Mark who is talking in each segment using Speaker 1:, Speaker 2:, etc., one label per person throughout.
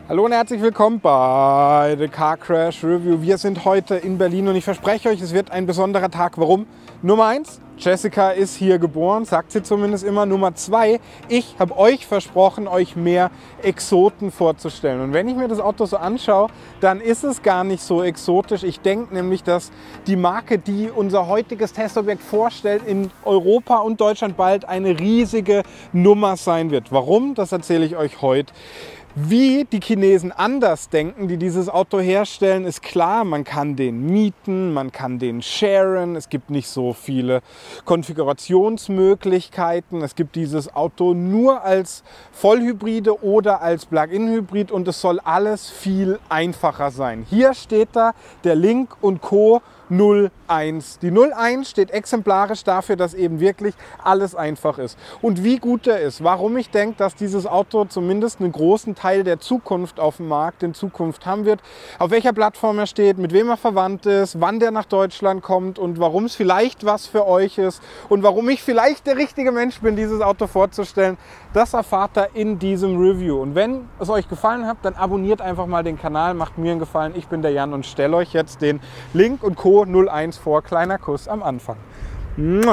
Speaker 1: Hallo und herzlich willkommen bei The Car Crash Review. Wir sind heute in Berlin und ich verspreche euch, es wird ein besonderer Tag. Warum? Nummer 1, Jessica ist hier geboren, sagt sie zumindest immer. Nummer 2, ich habe euch versprochen, euch mehr Exoten vorzustellen. Und wenn ich mir das Auto so anschaue, dann ist es gar nicht so exotisch. Ich denke nämlich, dass die Marke, die unser heutiges Testobjekt vorstellt, in Europa und Deutschland bald eine riesige Nummer sein wird. Warum? Das erzähle ich euch heute. Wie die Chinesen anders denken, die dieses Auto herstellen, ist klar. Man kann den mieten, man kann den sharen. Es gibt nicht so viele Konfigurationsmöglichkeiten. Es gibt dieses Auto nur als Vollhybride oder als Plug-in-Hybrid und es soll alles viel einfacher sein. Hier steht da der Lynk & Co. 01. Die 01 steht exemplarisch dafür, dass eben wirklich alles einfach ist. Und wie gut er ist, warum ich denke, dass dieses Auto zumindest einen großen Teil der Zukunft auf dem Markt in Zukunft haben wird, auf welcher Plattform er steht, mit wem er verwandt ist, wann der nach Deutschland kommt und warum es vielleicht was für euch ist und warum ich vielleicht der richtige Mensch bin, dieses Auto vorzustellen, das erfahrt ihr in diesem Review. Und wenn es euch gefallen hat, dann abonniert einfach mal den Kanal, macht mir einen Gefallen. Ich bin der Jan und stelle euch jetzt den Lynk & Co. 01 vor. Kleiner Kuss am Anfang. Mua.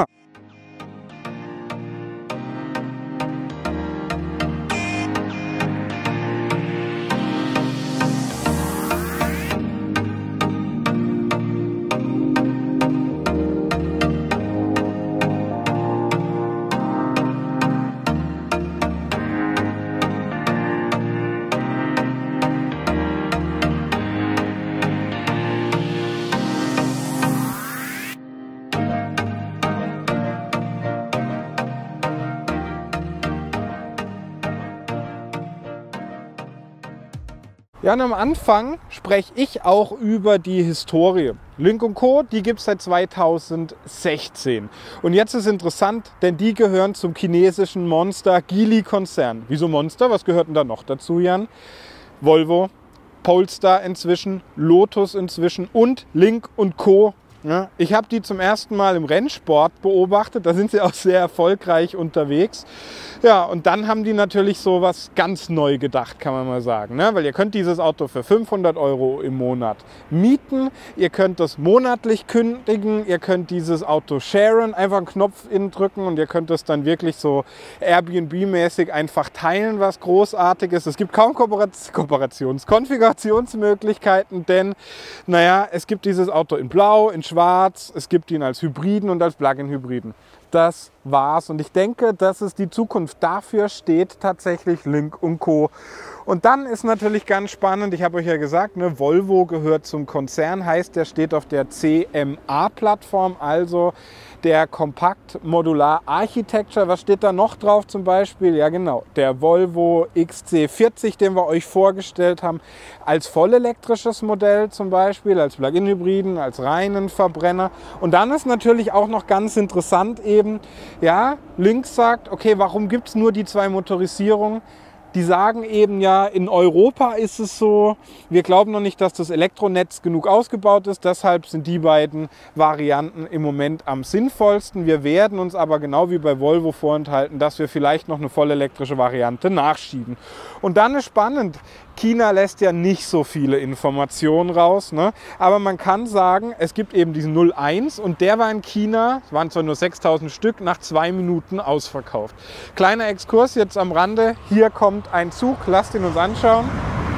Speaker 1: Ja, und am Anfang spreche ich auch über die Historie. Lynk & Co., die gibt es seit 2016. Und jetzt ist interessant, denn die gehören zum chinesischen Monster Geely-Konzern. Wieso Monster? Was gehört denn da noch dazu, Jan? Volvo, Polestar inzwischen, Lotus inzwischen und Lynk & Co. Ja, ich habe die zum ersten Mal im Rennsport beobachtet, da sind sie auch sehr erfolgreich unterwegs. Ja, und dann haben die natürlich so was ganz neu gedacht, kann man mal sagen. Ne? Weil ihr könnt dieses Auto für 500 € im Monat mieten, ihr könnt das monatlich kündigen, ihr könnt dieses Auto sharen, einfach einen Knopf innen drücken und ihr könnt das dann wirklich so Airbnb-mäßig einfach teilen, was großartig ist. Es gibt kaum Konfigurationsmöglichkeiten, denn naja, es gibt dieses Auto in Blau, in Schwarz, es gibt ihn als Hybriden und als Plug-in-Hybriden. Das war's und ich denke, dass es die Zukunft. Dafür steht tatsächlich Lynk & Co. Und dann ist natürlich ganz spannend, ich habe euch ja gesagt, ne, Volvo gehört zum Konzern, heißt, der steht auf der CMA-Plattform, also der Compact Modular Architecture. Was steht da noch drauf zum Beispiel? Ja genau, der Volvo XC40, den wir euch vorgestellt haben, als vollelektrisches Modell zum Beispiel, als Plug-in-Hybriden, als reinen Verbrenner. Und dann ist natürlich auch noch ganz interessant eben, ja, Lynk sagt, okay, warum gibt es nur die zwei Motorisierungen? Die sagen eben ja, in Europa ist es so, wir glauben noch nicht, dass das Elektronetz genug ausgebaut ist, deshalb sind die beiden Varianten im Moment am sinnvollsten. Wir werden uns aber genau wie bei Volvo vorenthalten, dass wir vielleicht noch eine vollelektrische Variante nachschieben. Und dann ist spannend, China lässt ja nicht so viele Informationen raus, ne? Aber man kann sagen, es gibt eben diesen 01 und der war in China, es waren zwar nur 6000 Stück, nach 2 Minuten ausverkauft. Kleiner Exkurs jetzt am Rande, hier kommt ein Zug, lasst ihn uns anschauen.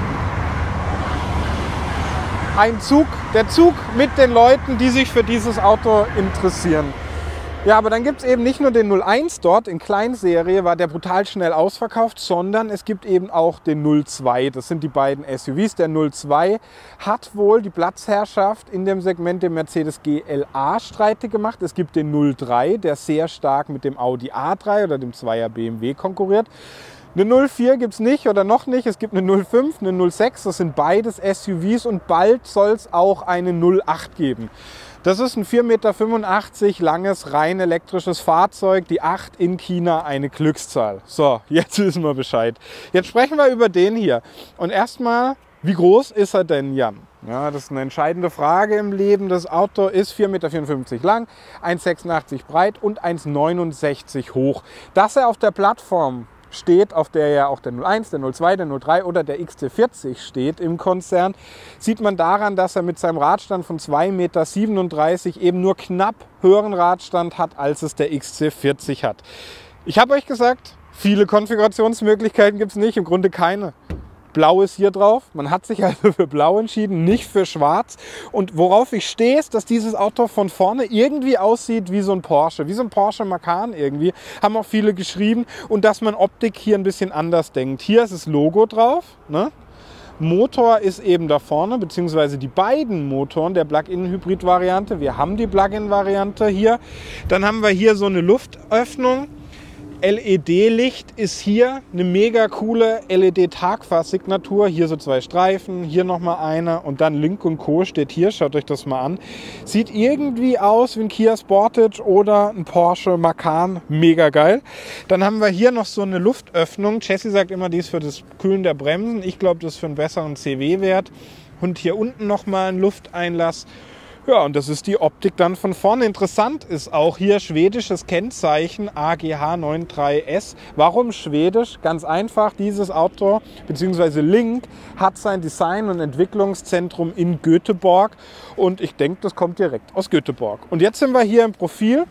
Speaker 1: Ein Zug, der Zug mit den Leuten, die sich für dieses Auto interessieren. Ja, aber dann gibt es eben nicht nur den 01 dort, in Kleinserie war der brutal schnell ausverkauft, sondern es gibt eben auch den 02. Das sind die beiden SUVs. Der 02 hat wohl die Platzherrschaft in dem Segment dem Mercedes GLA streitig gemacht. Es gibt den 03, der sehr stark mit dem Audi A3 oder dem 2er BMW konkurriert. Eine 04 gibt es nicht oder noch nicht. Es gibt eine 05, eine 06. Das sind beides SUVs und bald soll es auch eine 08 geben. Das ist ein 4,85 Meter langes, rein elektrisches Fahrzeug. Die 8 in China eine Glückszahl. So, jetzt wissen wir Bescheid. Jetzt sprechen wir über den hier. Und erstmal, wie groß ist er denn, Jan? Ja, das ist eine entscheidende Frage im Leben. Das Auto ist 4,54 Meter lang, 1,86 breit und 1,69 hoch. Dass er auf der Plattform steht, auf der ja auch der 01, der 02, der 03 oder der XC40 steht im Konzern, sieht man daran, dass er mit seinem Radstand von 2,37 Meter eben nur knapp höheren Radstand hat, als es der XC40 hat. Ich habe euch gesagt, viele Konfigurationsmöglichkeiten gibt es nicht, im Grunde keine. Blau ist hier drauf. Man hat sich also für Blau entschieden, nicht für Schwarz. Und worauf ich stehe, ist, dass dieses Auto von vorne irgendwie aussieht wie so ein Porsche. Wie so ein Porsche Macan irgendwie. Haben auch viele geschrieben. Und dass man Optik hier ein bisschen anders denkt. Hier ist das Logo drauf. Ne? Motor ist eben da vorne, beziehungsweise die beiden Motoren der Plug-in-Hybrid-Variante. Wir haben die Plug-in-Variante hier. Dann haben wir hier so eine Luftöffnung. LED-Licht ist hier eine mega coole LED-Tagfahrsignatur. Hier so 2 Streifen, hier nochmal einer und dann Lynk & Co. steht hier. Schaut euch das mal an. Sieht irgendwie aus wie ein Kia Sportage oder ein Porsche Macan. Mega geil. Dann haben wir hier noch so eine Luftöffnung. Jessie sagt immer, die ist für das Kühlen der Bremsen. Ich glaube, das ist für einen besseren CW-Wert. Und hier unten nochmal ein Lufteinlass. Ja, und das ist die Optik dann von vorne. Interessant ist auch hier schwedisches Kennzeichen AGH 93S. Warum schwedisch? Ganz einfach, dieses Auto bzw. Lynk hat sein Design- und Entwicklungszentrum in Göteborg und ich denke, das kommt direkt aus Göteborg. Und jetzt sind wir hier im Profil.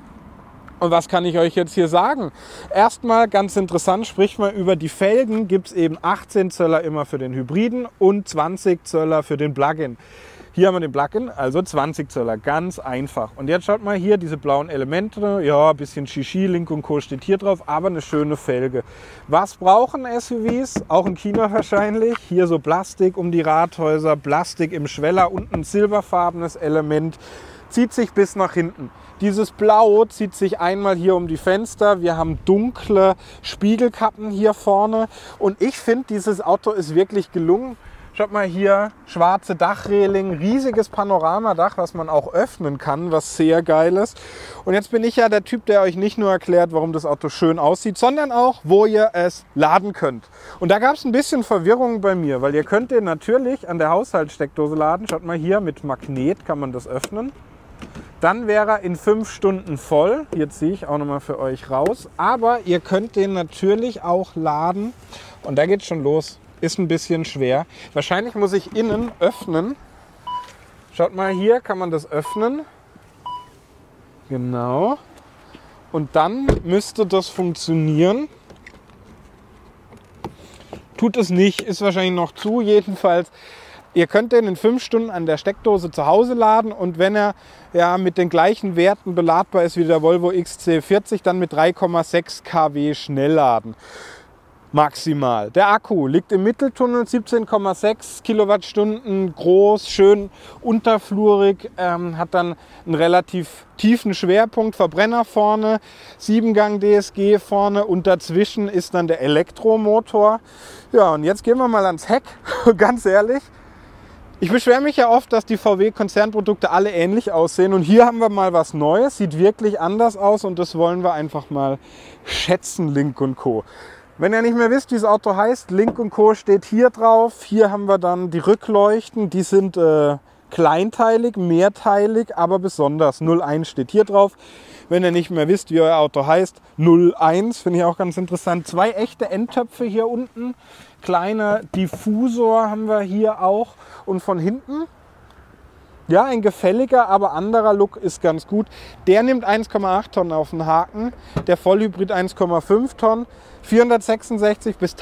Speaker 1: Und was kann ich euch jetzt hier sagen? Erstmal ganz interessant, spricht man über die Felgen, gibt es eben 18 Zöller immer für den Hybriden und 20 Zöller für den Plug-in. Hier haben wir den Plug-in, also 20 Zöller, ganz einfach. Und jetzt schaut mal hier, diese blauen Elemente, ja, ein bisschen Shishi, Lynk & Co. steht hier drauf, aber eine schöne Felge. Was brauchen SUVs? Auch in China wahrscheinlich. Hier so Plastik um die Radhäuser, Plastik im Schweller, unten ein silberfarbenes Element, zieht sich bis nach hinten. Dieses Blau zieht sich einmal hier um die Fenster. Wir haben dunkle Spiegelkappen hier vorne. Und ich finde, dieses Auto ist wirklich gelungen. Schaut mal hier, schwarze Dachreling, riesiges Panoramadach, was man auch öffnen kann, was sehr geil ist. Und jetzt bin ich ja der Typ, der euch nicht nur erklärt, warum das Auto schön aussieht, sondern auch, wo ihr es laden könnt. Und da gab es ein bisschen Verwirrung bei mir, weil ihr könnt den natürlich an der Haushaltssteckdose laden. Schaut mal hier, mit Magnet kann man das öffnen. Dann wäre er in 5 Stunden voll. Hier ziehe ich auch nochmal für euch raus. Aber ihr könnt den natürlich auch laden. Und da geht es schon los. Ist ein bisschen schwer. Wahrscheinlich muss ich innen öffnen. Schaut mal, hier kann man das öffnen. Genau. Und dann müsste das funktionieren. Tut es nicht, ist wahrscheinlich noch zu. Jedenfalls, ihr könnt den in 5 Stunden an der Steckdose zu Hause laden. Und wenn er ja mit den gleichen Werten beladbar ist wie der Volvo XC40, dann mit 3,6 kW Schnellladen. Maximal. Der Akku liegt im Mitteltunnel, 17,6 Kilowattstunden, groß, schön unterflurig, hat dann einen relativ tiefen Schwerpunkt, Verbrenner vorne, 7-Gang DSG vorne und dazwischen ist dann der Elektromotor. Ja, und jetzt gehen wir mal ans Heck, ganz ehrlich. Ich beschwere mich ja oft, dass die VW-Konzernprodukte alle ähnlich aussehen und hier haben wir mal was Neues, sieht wirklich anders aus und das wollen wir einfach mal schätzen, Lynk & Co. Wenn ihr nicht mehr wisst, wie das Auto heißt, Lynk & Co. steht hier drauf. Hier haben wir dann die Rückleuchten, die sind kleinteilig, mehrteilig, aber besonders. 01 steht hier drauf. Wenn ihr nicht mehr wisst, wie euer Auto heißt, 01, finde ich auch ganz interessant. 2 echte Endtöpfe hier unten, kleiner Diffusor haben wir hier auch und von hinten. Ja, ein gefälliger, aber anderer Look ist ganz gut. Der nimmt 1,8 Tonnen auf den Haken, der Vollhybrid 1,5 Tonnen, 466 bis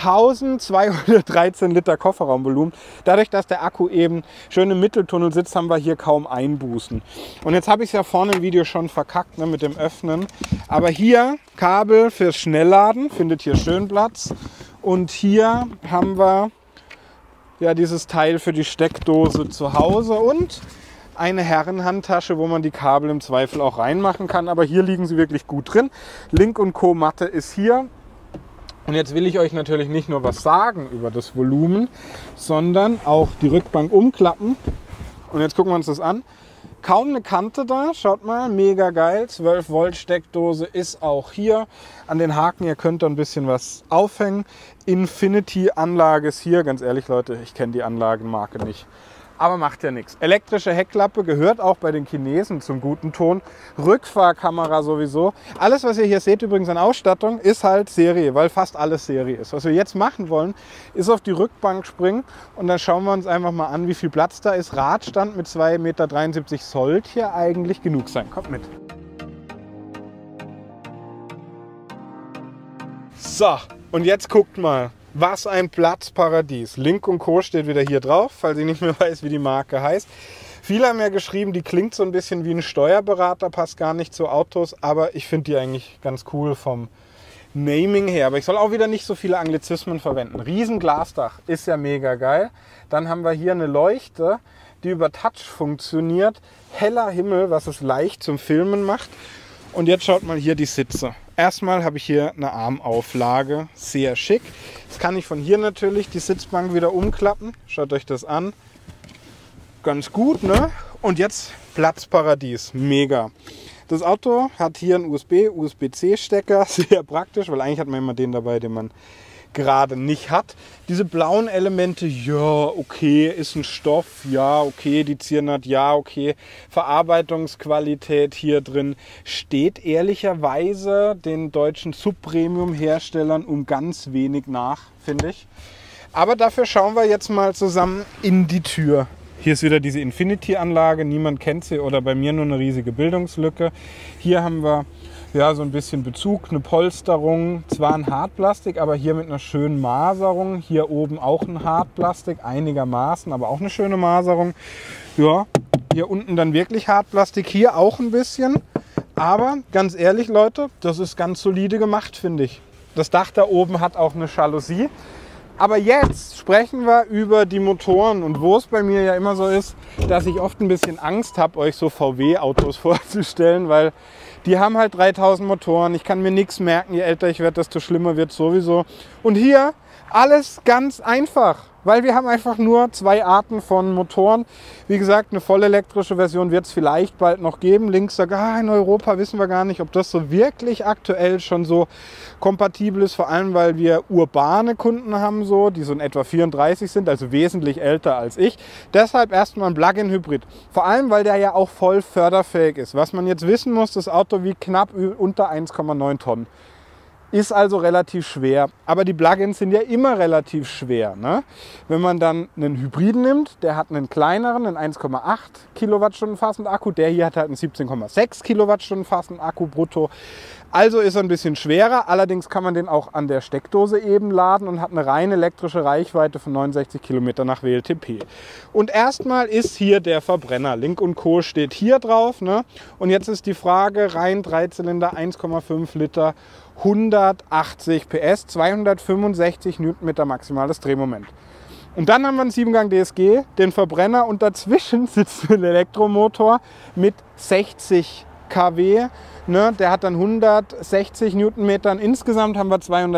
Speaker 1: 1213 Liter Kofferraumvolumen. Dadurch, dass der Akku eben schön im Mitteltunnel sitzt, haben wir hier kaum Einbußen. Und jetzt habe ich es ja vorne im Video schon verkackt, ne, mit dem Öffnen. Aber hier Kabel fürs Schnellladen, findet hier schön Platz. Und hier haben wir ja dieses Teil für die Steckdose zu Hause und eine Herrenhandtasche, wo man die Kabel im Zweifel auch reinmachen kann. Aber hier liegen sie wirklich gut drin. Lynk & Co. Matte ist hier. Und jetzt will ich euch natürlich nicht nur was sagen über das Volumen, sondern auch die Rückbank umklappen. Und jetzt gucken wir uns das an. Kaum eine Kante da, schaut mal, mega geil. 12 Volt Steckdose ist auch hier. An den Haken, ihr könnt da ein bisschen was aufhängen. Infinity Anlage ist hier. Ganz ehrlich Leute, ich kenne die Anlagenmarke nicht. Aber macht ja nichts. Elektrische Heckklappe gehört auch bei den Chinesen zum guten Ton. Rückfahrkamera sowieso. Alles, was ihr hier seht übrigens an Ausstattung, ist halt Serie, weil fast alles Serie ist. Was wir jetzt machen wollen, ist auf die Rückbank springen und dann schauen wir uns einfach mal an, wie viel Platz da ist. Radstand mit 2,73 Meter sollte hier eigentlich genug sein. Kommt mit. So, und jetzt guckt mal. Was ein Platzparadies. Link & Co. steht wieder hier drauf, falls ich nicht mehr weiß, wie die Marke heißt. Viele haben ja geschrieben, die klingt so ein bisschen wie ein Steuerberater, passt gar nicht zu Autos, aber ich finde die eigentlich ganz cool vom Naming her. Aber ich soll auch wieder nicht so viele Anglizismen verwenden. Riesenglasdach ist ja mega geil. Dann haben wir hier eine Leuchte, die über Touch funktioniert. Heller Himmel, was es leicht zum Filmen macht. Und jetzt schaut mal hier die Sitze. Erstmal habe ich hier eine Armauflage, sehr schick. Jetzt kann ich von hier natürlich die Sitzbank wieder umklappen. Schaut euch das an. Ganz gut, ne? Und jetzt Platzparadies, mega. Das Auto hat hier einen USB-C-Stecker, sehr praktisch, weil eigentlich hat man immer den dabei, den man gerade nicht hat. Diese blauen Elemente, ja, okay, ist ein Stoff, ja, okay, die Ziernaht, ja, okay. Verarbeitungsqualität hier drin steht ehrlicherweise den deutschen Subpremium-Herstellern um ganz wenig nach, finde ich. Aber dafür schauen wir jetzt mal zusammen in die Tür. Hier ist wieder diese Infinity-Anlage, niemand kennt sie oder bei mir nur eine riesige Bildungslücke. Hier haben wir ja, so ein bisschen Bezug, eine Polsterung, zwar ein Hartplastik, aber hier mit einer schönen Maserung. Hier oben auch ein Hartplastik, einigermaßen, aber auch eine schöne Maserung. Ja, hier unten dann wirklich Hartplastik, hier auch ein bisschen. Aber ganz ehrlich, Leute, das ist ganz solide gemacht, finde ich. Das Dach da oben hat auch eine Jalousie. Aber jetzt sprechen wir über die Motoren und wo es bei mir ja immer so ist, dass ich oft ein bisschen Angst habe, euch so VW-Autos vorzustellen, weil die haben halt 3000 Motoren. Ich kann mir nichts merken, je älter ich werde, desto schlimmer wird es sowieso. Und hier alles ganz einfach, weil wir haben einfach nur 2 Arten von Motoren. Wie gesagt, eine voll elektrische Version wird es vielleicht bald noch geben. Links sagt, in Europa wissen wir gar nicht, ob das so wirklich aktuell schon so kompatibel ist. Vor allem, weil wir urbane Kunden haben, so, die so in etwa 34 sind, also wesentlich älter als ich. Deshalb erstmal ein Plug-in-Hybrid. Vor allem, weil der ja auch voll förderfähig ist. Was man jetzt wissen muss, das Auto wiegt knapp unter 1,9 Tonnen. Ist also relativ schwer, aber die Plugins sind ja immer relativ schwer. Ne? Wenn man dann einen Hybriden nimmt, der hat einen kleineren, einen 1,8 Kilowattstunden fassenden Akku, der hier hat halt einen 17,6 Kilowattstunden fassenden Akku brutto. Also ist er ein bisschen schwerer, allerdings kann man den auch an der Steckdose eben laden und hat eine rein elektrische Reichweite von 69 Kilometer nach WLTP. Und erstmal ist hier der Verbrenner. Link & Co. steht hier drauf. Ne? Und jetzt ist die Frage, rein Dreizylinder, 1,5 Liter, 180 PS, 265 Newtonmeter maximales Drehmoment. Und dann haben wir einen 7-Gang DSG, den Verbrenner und dazwischen sitzt ein Elektromotor mit 60 kW. Ne, der hat dann 160 Newtonmetern. Insgesamt haben wir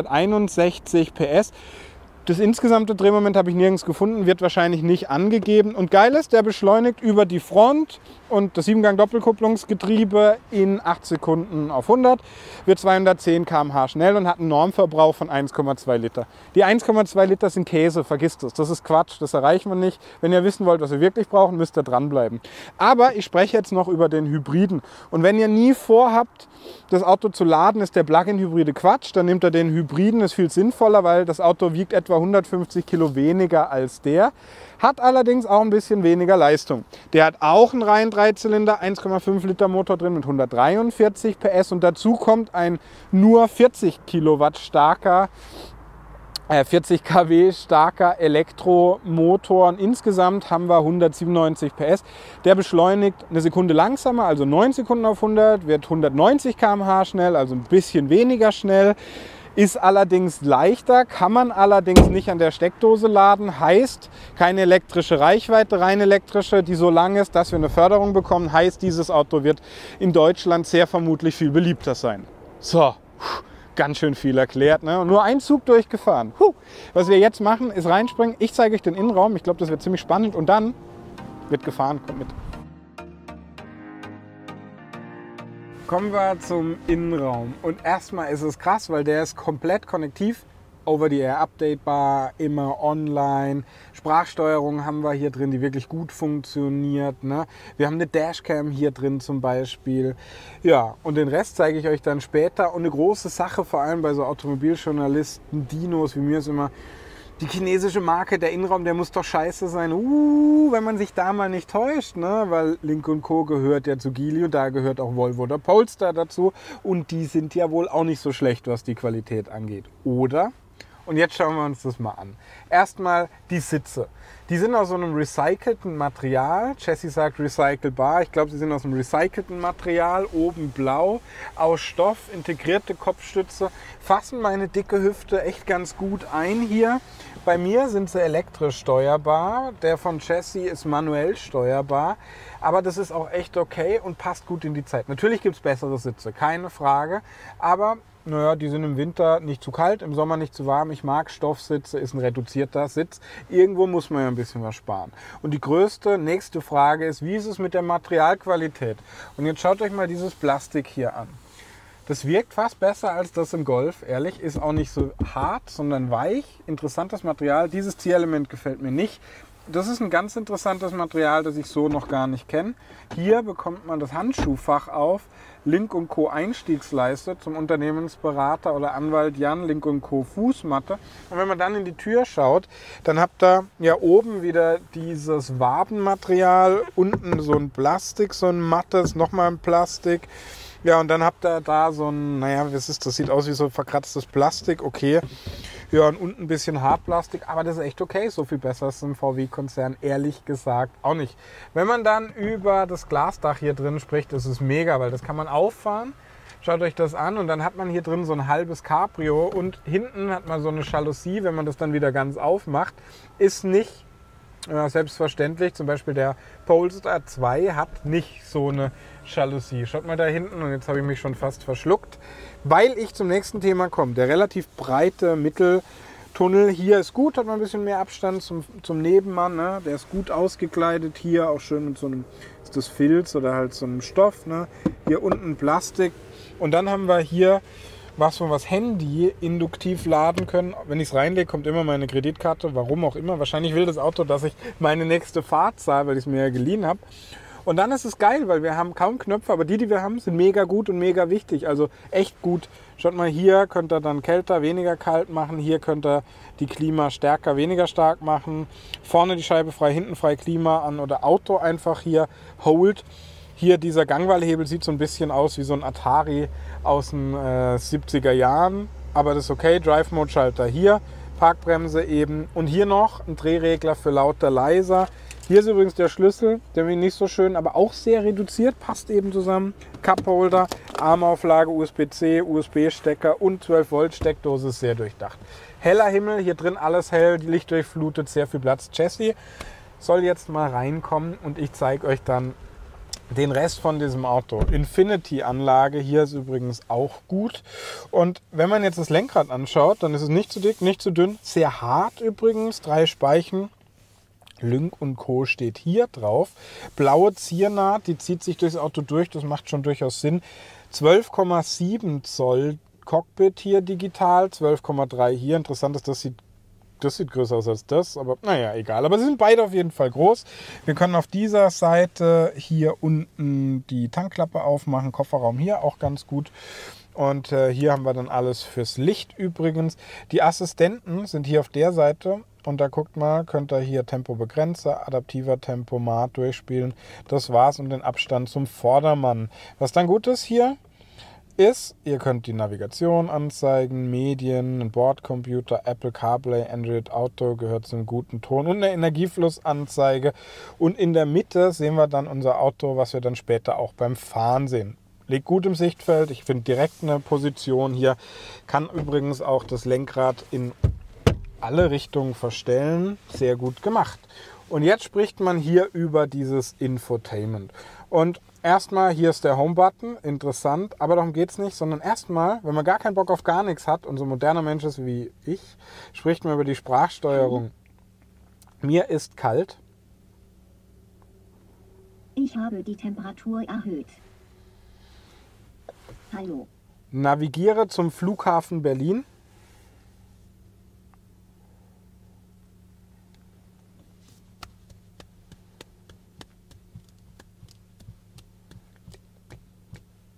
Speaker 1: 261 PS. Das insgesamte Drehmoment habe ich nirgends gefunden, wird wahrscheinlich nicht angegeben. Und geil ist, der beschleunigt über die Front und das 7-Gang Doppelkupplungsgetriebe in 8 Sekunden auf 100, wird 210 km/h schnell und hat einen Normverbrauch von 1,2 Liter. Die 1,2 Liter sind Käse, vergisst es. Das ist Quatsch, das erreichen wir nicht. Wenn ihr wissen wollt, was wir wirklich brauchen, müsst ihr dranbleiben. Aber ich spreche jetzt noch über den Hybriden. Und wenn ihr nie vorhabt, das Auto zu laden, ist der Plug-in-Hybride Quatsch. Dann nimmt er den Hybriden, ist viel sinnvoller, weil das Auto wiegt etwa 150 Kilo weniger als der. Hat allerdings auch ein bisschen weniger Leistung. Der hat auch einen reinen Dreizylinder, 1,5 Liter Motor drin mit 143 PS und dazu kommt ein nur 40 Kilowatt starker 40 kW starker Elektromotor. Und insgesamt haben wir 197 PS. Der beschleunigt eine Sekunde langsamer, also 9 Sekunden auf 100, wird 190 km/h schnell, also ein bisschen weniger schnell. Ist allerdings leichter, kann man allerdings nicht an der Steckdose laden. Heißt, keine elektrische Reichweite, rein elektrische, die so lang ist, dass wir eine Förderung bekommen. Heißt, dieses Auto wird in Deutschland sehr vermutlich viel beliebter sein. So. Ganz schön viel erklärt, ne? Und nur ein Zug durchgefahren. Was wir jetzt machen, ist reinspringen. Ich zeige euch den Innenraum. Ich glaube, das wird ziemlich spannend. Und dann wird gefahren. Kommt mit. Kommen wir zum Innenraum. Und erstmal ist es krass, weil der ist komplett konnektiv. Over-the-Air updatebar, immer online. Sprachsteuerung haben wir hier drin, die wirklich gut funktioniert. Ne? Wir haben eine Dashcam hier drin zum Beispiel. Ja, und den Rest zeige ich euch dann später. Und eine große Sache, vor allem bei so Automobiljournalisten, Dinos, wie mir ist immer, die chinesische Marke, der Innenraum, der muss doch scheiße sein. Wenn man sich da mal nicht täuscht, ne? Weil Lynk & Co. gehört ja zu Geely und da gehört auch Volvo oder Polestar dazu. Und die sind ja wohl auch nicht so schlecht, was die Qualität angeht. Oder? Und jetzt schauen wir uns das mal an. Erstmal die Sitze. Die sind aus so einem recycelten Material. Jessie sagt recycelbar. Ich glaube, sie sind aus einem recycelten Material. Oben blau, aus Stoff, integrierte Kopfstütze. Fassen meine dicke Hüfte echt ganz gut ein hier. Bei mir sind sie elektrisch steuerbar. Der von Jessie ist manuell steuerbar. Aber das ist auch echt okay und passt gut in die Zeit. Natürlich gibt es bessere Sitze, keine Frage. Aber naja, die sind im Winter nicht zu kalt, im Sommer nicht zu warm. Ich mag Stoffsitze, ist ein reduzierter Sitz. Irgendwo muss man ja ein bisschen was sparen. Und die nächste Frage ist, wie ist es mit der Materialqualität? Und jetzt schaut euch mal dieses Plastik hier an. Das wirkt fast besser als das im Golf, ehrlich. Ist auch nicht so hart, sondern weich. Interessantes Material. Dieses Zierelement gefällt mir nicht. Das ist ein ganz interessantes Material, das ich so noch gar nicht kenne. Hier bekommt man das Handschuhfach auf. Lynk & Co. Einstiegsleiste zum Unternehmensberater oder Anwalt Jan, Lynk & Co. Fußmatte. Und wenn man dann in die Tür schaut, dann habt ihr ja oben wieder dieses Wabenmaterial, unten so ein Plastik, so ein mattes, nochmal ein Plastik. Ja, und dann habt ihr da so ein, naja, was ist das? Sieht aus wie so verkratztes Plastik, okay. Ja, und unten ein bisschen Hartplastik, aber das ist echt okay. So viel besser ist im VW-Konzern, ehrlich gesagt, auch nicht. Wenn man dann über das Glasdach hier drin spricht, ist es mega, weil das kann man auffahren. Schaut euch das an und dann hat man hier drin so ein halbes Cabrio und hinten hat man so eine Jalousie, wenn man das dann wieder ganz aufmacht. Ist nicht selbstverständlich. Zum Beispiel der Polestar 2 hat nicht so eine Jalousie. Schaut mal da hinten und jetzt habe ich mich schon fast verschluckt, weil ich zum nächsten Thema komme. Der relativ breite Mitteltunnel hier ist gut, hat man ein bisschen mehr Abstand zum Nebenmann. Ne? Der ist gut ausgekleidet hier, auch schön mit so einem, ist das Filz oder halt so einem Stoff. Ne? Hier unten Plastik und dann haben wir hier was, wo wir das Handy induktiv laden können. Wenn ich es reinlege, kommt immer meine Kreditkarte, warum auch immer. Wahrscheinlich will das Auto, dass ich meine nächste Fahrt zahle, weil ich es mir ja geliehen habe. Und dann ist es geil, weil wir haben kaum Knöpfe, aber die wir haben, sind mega gut und mega wichtig. Also echt gut. Schaut mal, hier könnt ihr dann kälter, weniger kalt machen. Hier könnt ihr die Klima stärker, weniger stark machen. Vorne die Scheibe frei, hinten frei Klima an oder Auto einfach hier Hold. Hier dieser Gangwallhebel sieht so ein bisschen aus wie so ein Atari aus den 70er Jahren. Aber das ist okay. Drive-Mode-Schalter hier. Parkbremse eben. Und hier noch ein Drehregler für lauter, leiser. Hier ist übrigens der Schlüssel, der ist nicht so schön, aber auch sehr reduziert, passt eben zusammen. Cupholder, Armauflage, USB-C, USB-Stecker und 12 Volt Steckdose, ist sehr durchdacht. Heller Himmel, hier drin alles hell, die Licht durchflutet, sehr viel Platz. Jessie soll jetzt mal reinkommen und ich zeige euch dann den Rest von diesem Auto. Infinity-Anlage, hier ist übrigens auch gut. Und wenn man jetzt das Lenkrad anschaut, dann ist es nicht zu dick, nicht zu dünn, sehr hart übrigens, 3 Speichen. Lynk & Co. steht hier drauf. Blaue Ziernaht, die zieht sich durchs Auto durch, das macht schon durchaus Sinn. 12,7 Zoll Cockpit hier digital, 12,3 hier. Interessant ist, das sieht größer aus als das, aber naja, egal. Aber sie sind beide auf jeden Fall groß. Wir können auf dieser Seite hier unten die Tankklappe aufmachen, Kofferraum hier auch ganz gut. Und hier haben wir dann alles fürs Licht übrigens. Die Assistenten sind hier auf der Seite. Und da guckt mal, könnt ihr hier Tempobegrenzer, adaptiver Tempomat durchspielen. Das war's und den Abstand zum Vordermann. Was dann gut ist hier, ist, ihr könnt die Navigation anzeigen, Medien, ein Bordcomputer, Apple CarPlay, Android Auto gehört zum guten Ton und eine Energieflussanzeige. Und in der Mitte sehen wir dann unser Auto, was wir dann später auch beim Fahren sehen. Liegt gut im Sichtfeld, ich finde direkt eine Position hier. Kann übrigens auch das Lenkrad in alle Richtungen verstellen. Sehr gut gemacht. Und jetzt spricht man hier über dieses Infotainment. Und erstmal, hier ist der Home-Button, interessant, aber darum geht es nicht, sondern erstmal, wenn man gar keinen Bock auf gar nichts hat und so ein moderner Mensch ist wie ich, spricht man über die Sprachsteuerung. Mir ist kalt.
Speaker 2: Ich habe die Temperatur erhöht. Hallo.
Speaker 1: Navigiere zum Flughafen Berlin.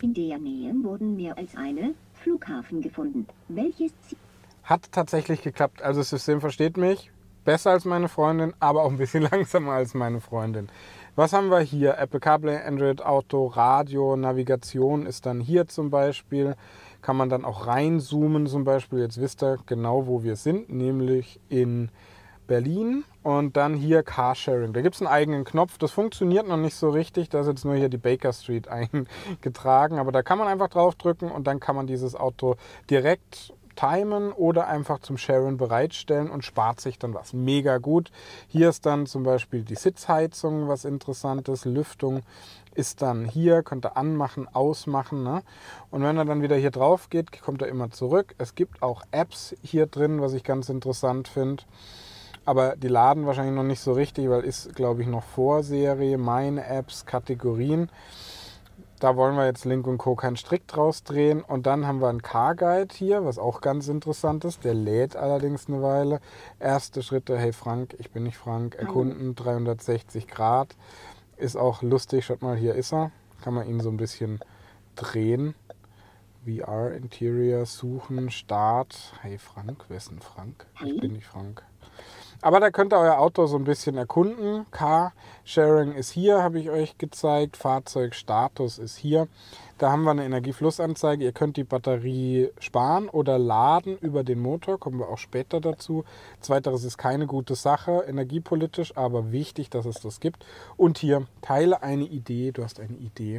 Speaker 2: In der Nähe wurden mehr als eine Flughafen gefunden. Welches Ziel?
Speaker 1: Hat tatsächlich geklappt. Also das System versteht mich besser als meine Freundin, aber auch ein bisschen langsamer als meine Freundin. Was haben wir hier? Apple CarPlay, Android Auto, Radio, Navigation ist dann hier zum Beispiel. Kann man dann auch reinzoomen zum Beispiel. Jetzt wisst ihr genau, wo wir sind, nämlich in Berlin. Und dann hier Carsharing. Da gibt es einen eigenen Knopf. Das funktioniert noch nicht so richtig. Da ist jetzt nur hier die Baker Street eingetragen. Aber da kann man einfach draufdrücken und dann kann man dieses Auto direkt timen oder einfach zum Sharen bereitstellen und spart sich dann was. Mega gut. Hier ist dann zum Beispiel die Sitzheizung, was Interessantes. Lüftung ist dann hier, könnt ihr anmachen, ausmachen. Ne? Und wenn er dann wieder hier drauf geht, kommt er immer zurück. Es gibt auch Apps hier drin, was ich ganz interessant finde. Aber die laden wahrscheinlich noch nicht so richtig, weil ist, glaube ich, noch Vorserie. Meine Apps, Kategorien. Da wollen wir jetzt Link & Co. keinen Strick draus drehen. Und dann haben wir einen Car Guide hier, was auch ganz interessant ist. Der lädt allerdings eine Weile. Erste Schritte, hey Frank, ich bin nicht Frank. Erkunden, 360 Grad. Ist auch lustig, schaut mal, hier ist er. Kann man ihn so ein bisschen drehen. VR, Interior, suchen, Start. Hey Frank, wer ist denn Frank? Ich bin nicht Frank. Aber da könnt ihr euer Auto so ein bisschen erkunden. Car-Sharing ist hier, habe ich euch gezeigt. Fahrzeugstatus ist hier. Da haben wir eine Energieflussanzeige. Ihr könnt die Batterie sparen oder laden über den Motor. Kommen wir auch später dazu. Zweiteres ist keine gute Sache, energiepolitisch, aber wichtig, dass es das gibt. Und hier, teile eine Idee. Du hast eine Idee.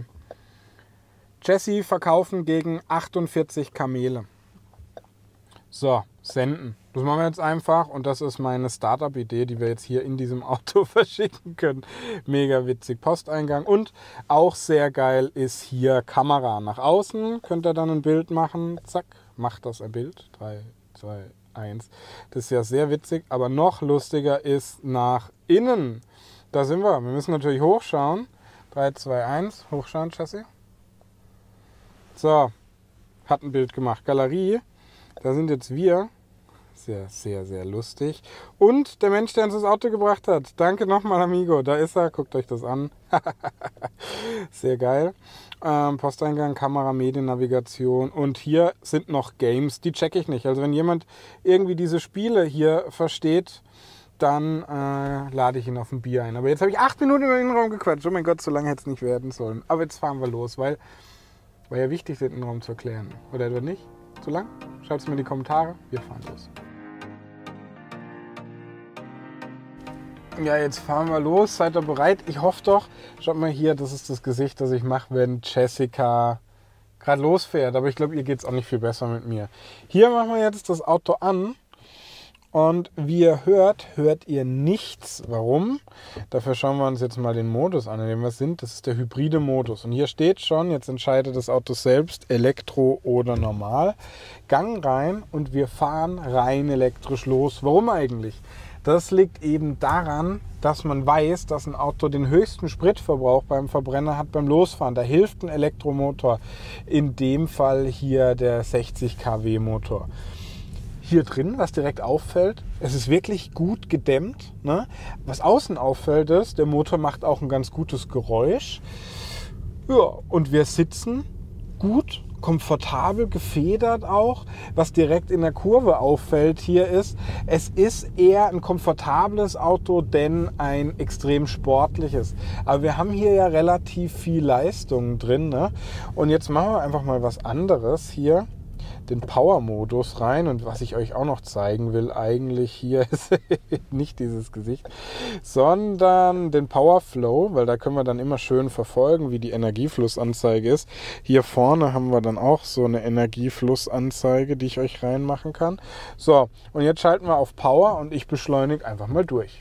Speaker 1: Jesse verkaufen gegen 48 Kamele. So, senden. Das machen wir jetzt einfach und das ist meine Startup-Idee, die wir jetzt hier in diesem Auto verschicken können. Mega witzig. Posteingang und auch sehr geil ist hier Kamera. Nach außen könnt ihr dann ein Bild machen. Zack, macht das ein Bild. 3, 2, 1. Das ist ja sehr witzig, aber noch lustiger ist nach innen. Da sind wir. Wir müssen natürlich hochschauen. 3, 2, 1. Hochschauen, Jesse. So, hat ein Bild gemacht. Galerie. Da sind jetzt wir. Sehr, sehr, sehr lustig. Und der Mensch, der uns das Auto gebracht hat. Danke nochmal, Amigo. Da ist er. Guckt euch das an. Sehr geil. Posteingang, Kamera, Mediennavigation. Und hier sind noch Games. Die checke ich nicht. Also wenn jemand irgendwie diese Spiele hier versteht, dann lade ich ihn auf ein Bier ein. Aber jetzt habe ich 8 Minuten über den Innenraum gequatscht. Oh mein Gott, so lange hätte es nicht werden sollen. Aber jetzt fahren wir los, weil war ja wichtig, den Innenraum zu erklären. Oder nicht? Zu lang? Schreibt es mir in die Kommentare. Wir fahren los. Ja, jetzt fahren wir los. Seid ihr bereit? Ich hoffe doch. Schaut mal hier, das ist das Gesicht, das ich mache, wenn Jessica gerade losfährt. Aber ich glaube, ihr geht es auch nicht viel besser mit mir. Hier machen wir jetzt das Auto an. Und wie ihr hört ihr nichts. Warum? Dafür schauen wir uns jetzt mal den Modus an, in dem wir sind. Das ist der hybride Modus. Und hier steht schon, jetzt entscheidet das Auto selbst, Elektro oder normal. Gang rein und wir fahren rein elektrisch los. Warum eigentlich? Das liegt eben daran, dass man weiß, dass ein Auto den höchsten Spritverbrauch beim Verbrenner hat beim Losfahren. Da hilft ein Elektromotor. In dem Fall hier der 60 kW Motor. Hier drin, was direkt auffällt, es ist wirklich gut gedämmt. Ne? Was außen auffällt ist, der Motor macht auch ein ganz gutes Geräusch. Ja, und wir sitzen gut, komfortabel, gefedert auch. Was direkt in der Kurve auffällt hier ist, es ist eher ein komfortables Auto, denn ein extrem sportliches. Aber wir haben hier ja relativ viel Leistung drin. Ne? Und jetzt machen wir einfach mal was anderes hier. Den Power-Modus rein und was ich euch auch noch zeigen will, eigentlich hier ist nicht dieses Gesicht, sondern den Power Flow, weil da können wir dann immer schön verfolgen, wie die Energieflussanzeige ist. Hier vorne haben wir dann auch so eine Energieflussanzeige, die ich euch reinmachen kann. So, und jetzt schalten wir auf Power und ich beschleunige einfach mal durch.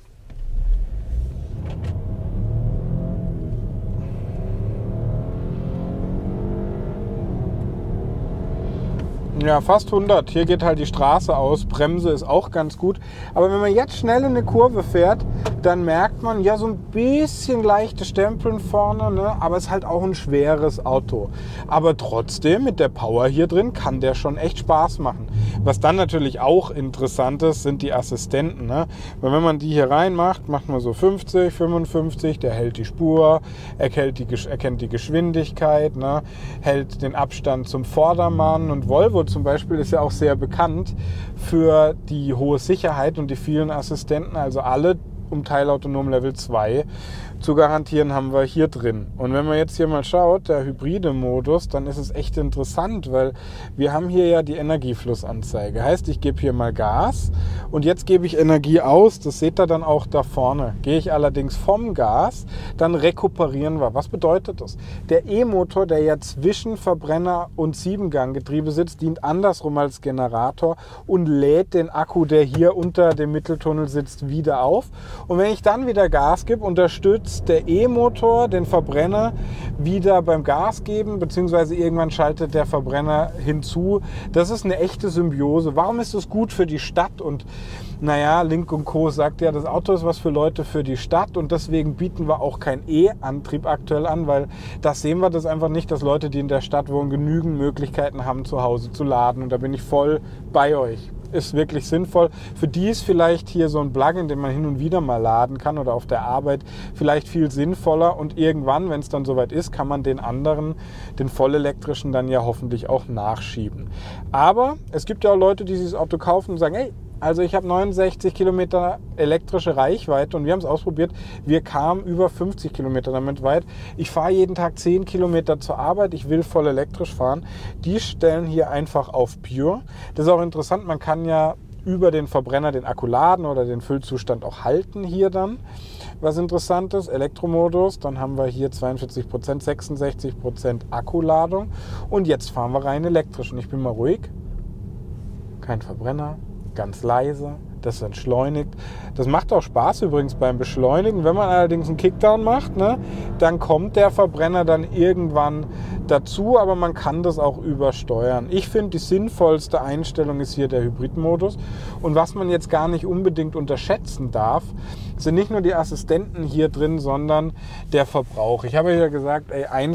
Speaker 1: Ja, fast 100. Hier geht halt die Straße aus. Bremse ist auch ganz gut. Aber wenn man jetzt schnell in eine Kurve fährt, dann merkt man ja so ein bisschen leichte Stempeln vorne. Ne? Aber es ist halt auch ein schweres Auto. Aber trotzdem mit der Power hier drin kann der schon echt Spaß machen. Was dann natürlich auch interessant ist, sind die Assistenten. Ne? Weil wenn man die hier reinmacht, macht man so 50, 55, der hält die Spur, erkennt die Geschwindigkeit, ne? Hält den Abstand zum Vordermann. Und Volvo zum Beispiel ist ja auch sehr bekannt für die hohe Sicherheit und die vielen Assistenten, also alle um teilautonom Level 2 zu garantieren, haben wir hier drin. Und wenn man jetzt hier mal schaut, der hybride Modus, dann ist es echt interessant, weil wir haben hier ja die Energieflussanzeige. Heißt, ich gebe hier mal Gas und jetzt gebe ich Energie aus. Das seht ihr dann auch da vorne. Gehe ich allerdings vom Gas, dann rekuperieren wir. Was bedeutet das? Der E-Motor, der ja zwischen Verbrenner und 7-Gang-Getriebe sitzt, dient andersrum als Generator und lädt den Akku, der hier unter dem Mitteltunnel sitzt, wieder auf. Und wenn ich dann wieder Gas gebe, unterstützt der E-Motor den Verbrenner wieder beim Gas geben, beziehungsweise irgendwann schaltet der Verbrenner hinzu. Das ist eine echte Symbiose. Warum ist das gut für die Stadt? Und naja, Link & Co. sagt ja, das Auto ist was für Leute für die Stadt und deswegen bieten wir auch keinen E-Antrieb aktuell an, weil das sehen wir das einfach nicht, dass Leute, die in der Stadt wohnen, genügend Möglichkeiten haben, zu Hause zu laden. Und da bin ich voll bei euch. Ist wirklich sinnvoll. Für die ist vielleicht hier so ein Plugin, den man hin und wieder mal laden kann oder auf der Arbeit vielleicht viel sinnvoller und irgendwann, wenn es dann soweit ist, kann man den anderen, den vollelektrischen, dann ja hoffentlich auch nachschieben. Aber es gibt ja auch Leute, die sich das Auto kaufen und sagen, hey, also ich habe 69 Kilometer elektrische Reichweite und wir haben es ausprobiert. Wir kamen über 50 Kilometer damit weit. Ich fahre jeden Tag 10 Kilometer zur Arbeit. Ich will voll elektrisch fahren. Die stellen hier einfach auf Pure. Das ist auch interessant. Man kann ja über den Verbrenner den Akku laden oder den Füllzustand auch halten hier dann. Was interessant ist, Elektromodus, dann haben wir hier 42%, 66% Akkuladung und jetzt fahren wir rein elektrisch. Und ich bin mal ruhig. Kein Verbrenner. Ganz leise, das entschleunigt. Das macht auch Spaß übrigens beim Beschleunigen. Wenn man allerdings einen Kickdown macht, ne, dann kommt der Verbrenner dann irgendwann dazu, aber man kann das auch übersteuern. Ich finde, die sinnvollste Einstellung ist hier der Hybridmodus. Und was man jetzt gar nicht unbedingt unterschätzen darf, sind nicht nur die Assistenten hier drin, sondern der Verbrauch. Ich habe ja gesagt,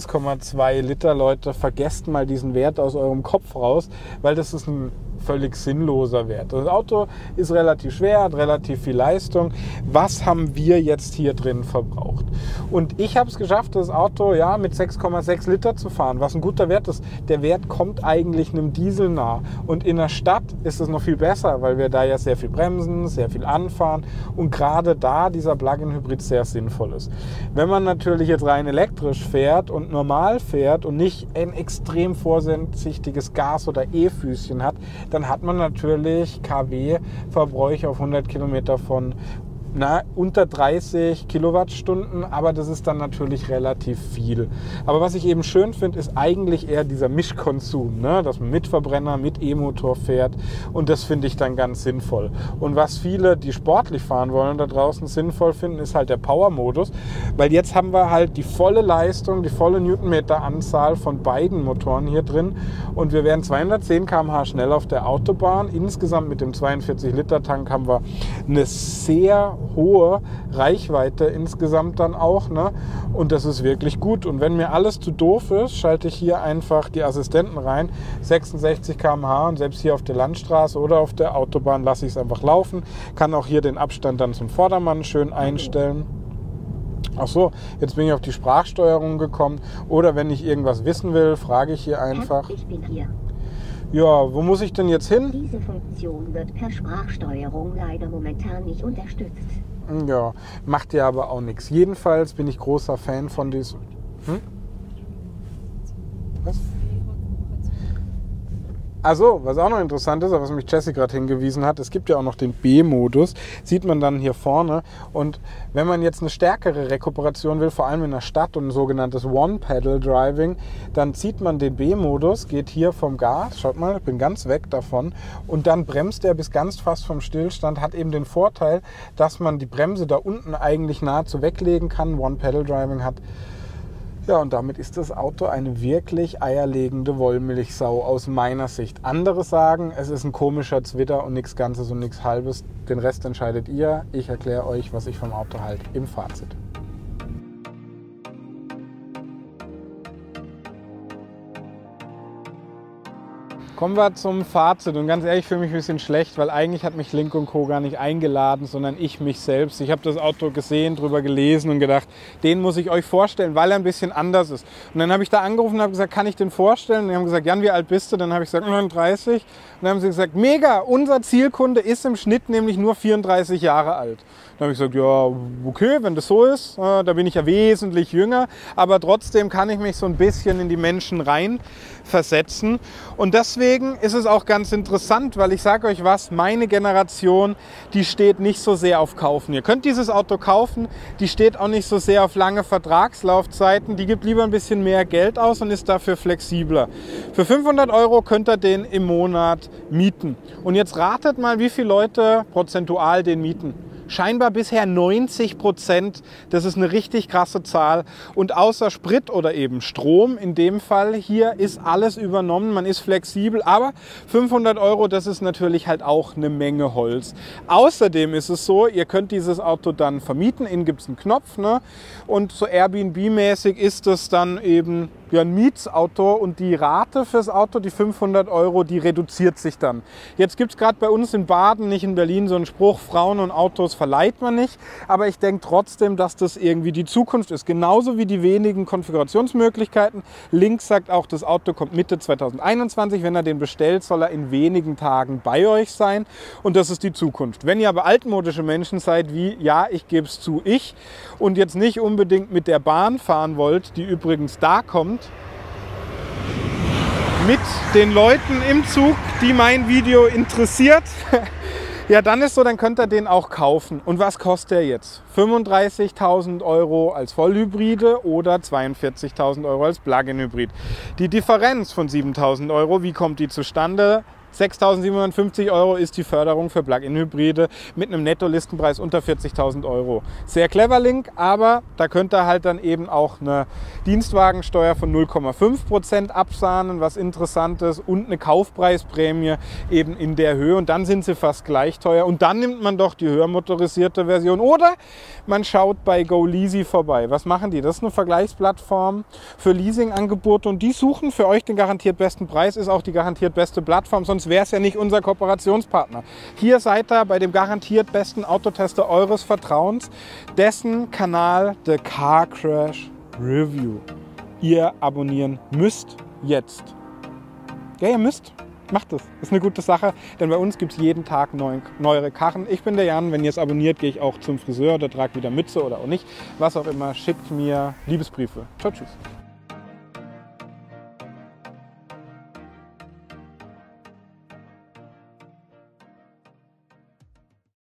Speaker 1: 1,2 Liter, Leute, vergesst mal diesen Wert aus eurem Kopf raus, weil das ist ein völlig sinnloser Wert. Das Auto ist relativ schwer, hat relativ viel Leistung. Was haben wir jetzt hier drin verbraucht? Und ich habe es geschafft, das Auto ja mit 6,6 Liter zu fahren, was ein guter Wert ist. Der Wert kommt eigentlich einem Diesel nah. Und in der Stadt ist es noch viel besser, weil wir da ja sehr viel bremsen, sehr viel anfahren und gerade da dieser Plug-in-Hybrid sehr sinnvoll ist. Wenn man natürlich jetzt rein elektrisch fährt und normal fährt und nicht ein extrem vorsichtiges Gas- oder E-Füßchen hat, dann hat man natürlich kW-Verbräuche auf 100 Kilometer von unter 30 Kilowattstunden, aber das ist dann natürlich relativ viel. Aber was ich eben schön finde, ist eigentlich eher dieser Mischkonsum, ne? Dass man mit Verbrenner, mit E-Motor fährt und das finde ich dann ganz sinnvoll. Und was viele, die sportlich fahren wollen, da draußen sinnvoll finden, ist halt der Power-Modus, weil jetzt haben wir halt die volle Leistung, die volle Newtonmeter-Anzahl von beiden Motoren hier drin und wir werden 210 km/h schnell auf der Autobahn. Insgesamt mit dem 42-Liter-Tank haben wir eine sehr hohe Reichweite insgesamt dann auch, ne? Und das ist wirklich gut. Und wenn mir alles zu doof ist, schalte ich hier einfach die Assistenten rein, 66 km/h und selbst hier auf der Landstraße oder auf der Autobahn lasse ich es einfach laufen, kann auch hier den Abstand dann zum Vordermann schön einstellen. Ach so, jetzt bin ich auf die Sprachsteuerung gekommen oder wenn ich irgendwas wissen will, frage ich hier einfach.
Speaker 2: Ich bin hier.
Speaker 1: Ja, wo muss ich denn jetzt hin?
Speaker 2: Diese Funktion wird per Sprachsteuerung leider momentan nicht unterstützt.
Speaker 1: Ja, macht ja aber auch nichts. Jedenfalls bin ich großer Fan von diesem... Was? Also, was auch noch interessant ist, auf was mich Jessie gerade hingewiesen hat, es gibt ja auch noch den B-Modus, sieht man dann hier vorne. Und wenn man jetzt eine stärkere Rekuperation will, vor allem in der Stadt und ein sogenanntes One-Pedal-Driving, dann zieht man den B-Modus, geht hier vom Gas, schaut mal, ich bin ganz weg davon, und dann bremst er bis ganz fast vom Stillstand, hat eben den Vorteil, dass man die Bremse da unten eigentlich nahezu weglegen kann, One-Pedal-Driving hat. Ja, und damit ist das Auto eine wirklich eierlegende Wollmilchsau aus meiner Sicht. Andere sagen, es ist ein komischer Zwitter und nichts Ganzes und nichts Halbes. Den Rest entscheidet ihr. Ich erkläre euch, was ich vom Auto halte im Fazit. Kommen wir zum Fazit und ganz ehrlich, ich fühle mich ein bisschen schlecht, weil eigentlich hat mich Lynk & Co. gar nicht eingeladen, sondern ich mich selbst. Ich habe das Auto gesehen, drüber gelesen und gedacht, den muss ich euch vorstellen, weil er ein bisschen anders ist. Und dann habe ich da angerufen und habe gesagt, kann ich den vorstellen? Und die haben gesagt, Jan, wie alt bist du? Dann habe ich gesagt, 39. Und dann haben sie gesagt, mega, unser Zielkunde ist im Schnitt nämlich nur 34 Jahre alt. Dann habe ich gesagt, ja, okay, wenn das so ist, da bin ich ja wesentlich jünger, aber trotzdem kann ich mich so ein bisschen in die Menschen reinversetzen. Und deswegen ist es auch ganz interessant, weil ich sage euch was, meine Generation, die steht nicht so sehr auf Kaufen. Ihr könnt dieses Auto kaufen, die steht auch nicht so sehr auf lange Vertragslaufzeiten, die gibt lieber ein bisschen mehr Geld aus und ist dafür flexibler. Für 500 € könnt ihr den im Monat mieten. Und jetzt ratet mal, wie viele Leute prozentual den mieten. Scheinbar bisher 90%, das ist eine richtig krasse Zahl. Und außer Sprit oder eben Strom, in dem Fall hier, ist alles übernommen, man ist flexibel. Aber 500 €, das ist natürlich halt auch eine Menge Holz. Außerdem ist es so, ihr könnt dieses Auto dann vermieten, innen gibt es einen Knopf, ne? Und so Airbnb-mäßig ist es dann eben ja, ein Mietsauto und die Rate fürs Auto, die 500 €, die reduziert sich dann. Jetzt gibt es gerade bei uns in Baden, nicht in Berlin, so einen Spruch, Frauen und Autos verleiht man nicht. Aber ich denke trotzdem, dass das irgendwie die Zukunft ist. Genauso wie die wenigen Konfigurationsmöglichkeiten. Lynk sagt auch, das Auto kommt Mitte 2021. Wenn er den bestellt, soll er in wenigen Tagen bei euch sein. Und das ist die Zukunft. Wenn ihr aber altmodische Menschen seid, wie, ja, ich gebe es zu, ich, und jetzt nicht unbedingt mit der Bahn fahren wollt, die übrigens da kommt, mit den Leuten im Zug, die mein Video interessiert, ja, dann ist so, dann könnt ihr den auch kaufen. Und was kostet er jetzt? 35.000 € als Vollhybride oder 42.000 € als Plug-in-Hybrid. Die Differenz von 7.000 €, wie kommt die zustande? 6.750 € ist die Förderung für Plug-in-Hybride mit einem Netto-Listenpreis unter 40.000 €. Sehr clever, Lynk, aber da könnt ihr halt dann eben auch eine Dienstwagensteuer von 0,5% absahnen, was interessant ist, und eine Kaufpreisprämie eben in der Höhe. Und dann sind sie fast gleich teuer. Und dann nimmt man doch die höher motorisierte Version. Oder man schaut bei GoLeasy vorbei. Was machen die? Das ist eine Vergleichsplattform für Leasingangebote und die suchen für euch den garantiert besten Preis, ist auch die garantiert beste Plattform, sonst wäre es ja nicht unser Kooperationspartner. Hier seid ihr bei dem garantiert besten Autotester eures Vertrauens, dessen Kanal The Car Crash Review ihr abonnieren müsst jetzt. Ja, ihr müsst. Macht es. Ist eine gute Sache, denn bei uns gibt es jeden Tag neuere Karren. Ich bin der Jan, wenn ihr es abonniert, gehe ich auch zum Friseur oder trage wieder Mütze oder auch nicht. Was auch immer, schickt mir Liebesbriefe. Ciao, tschüss.